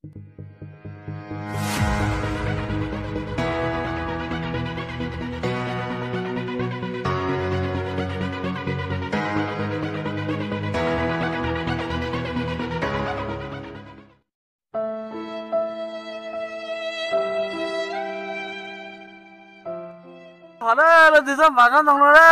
Họ đó là từ sao bà con đồng đó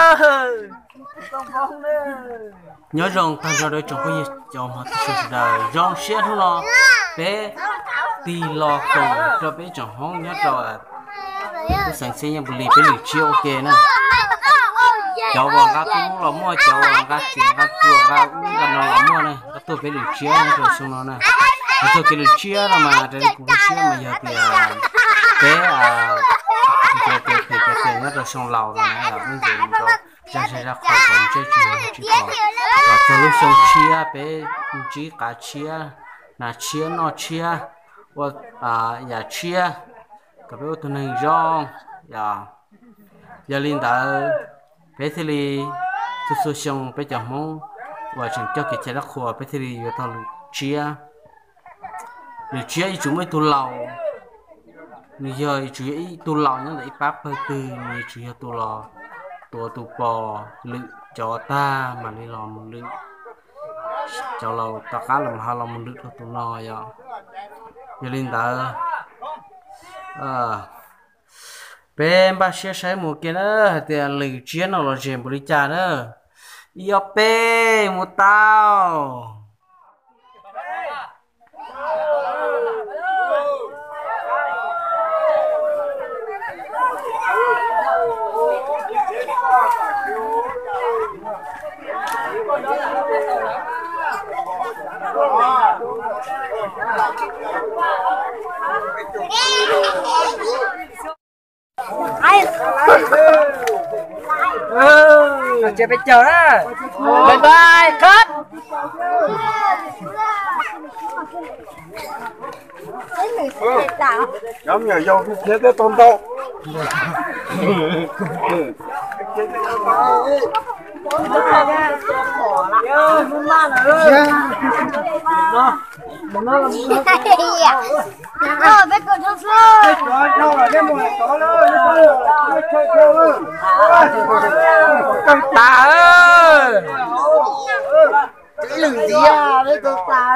nhớ rằng ta ra đây trong cái gì cho mà thực sự là rong xe thôi nó bé tì lò cầu cho bé chẳng hóng nhớ rồi cái sản sinh như bì bé lì chiêu ok nè cháu vào các cũng là mua cháu vào các chuyện các chuột các gần nó là mua này các tôi bé lì chiêu này rồi xong nó này tôi cái lì chiêu là mà đây cũng chiêu mà giờ thì bé cái nhất là xong lầu rồi này là bây giờ mình cho sẽ ra khỏi phòng chơi chỉ còn và từ lúc xong chia bé chỉ cả chia là chia nó chia và nhà chia cái bé tụi mình rong giờ linh đã bé thì li số xong bé chồng mong và chẳng cho cái trái đất khô bé thì li về thằng chia chúng mới tụi lầu bây giờ chủ yếu tu lò những cái pháp hơi từ như chủ yếu tu lò tu bò lựu cho ta mà đi làm lựu cho lầu ta cá làm hai làm lựu tu lò vậy giờ linh ta bên ba xe sai một cái nữa thì lựu chiến nó là chuyện bự cha nữa yêu pe một tao chưa phải chờ đó bye bye cut giống như dâu cái chế tới tôn tô ta ơi cái lửng gì à đấy tôi ta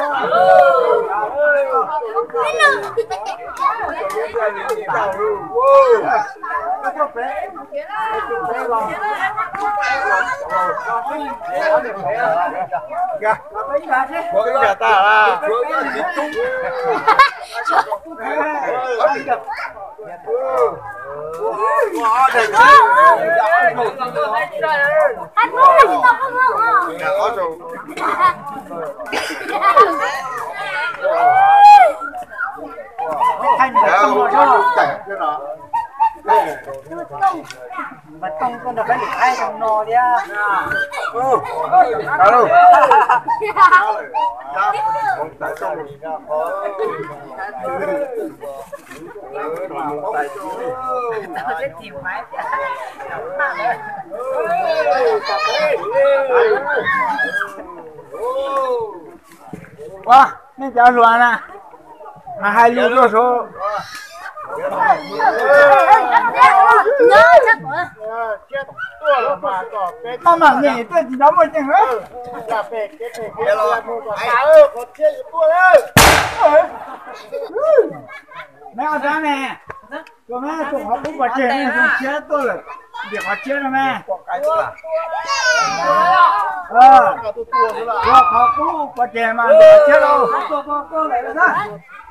gà ta à mà tông con được cái được ai trong nò đi à alo tao sẽ chịu máy wow nên chào luôn à mà hai lưu cho số mà nhỉ tôi chỉ nói một chừng nữa mẹ ở đó nè rồi mẹ cũng học bút vào trên này không chết tôi là việc học chết rồi mẹ học bút vào trên mà chết đâu tôi lại ra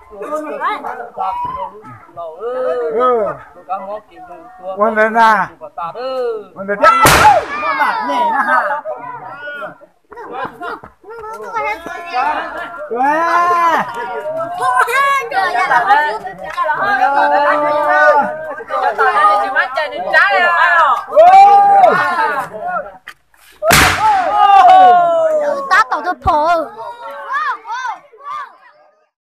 วันนั้นนะวันนั้นมาหมักเนี่ยนะฮะว้า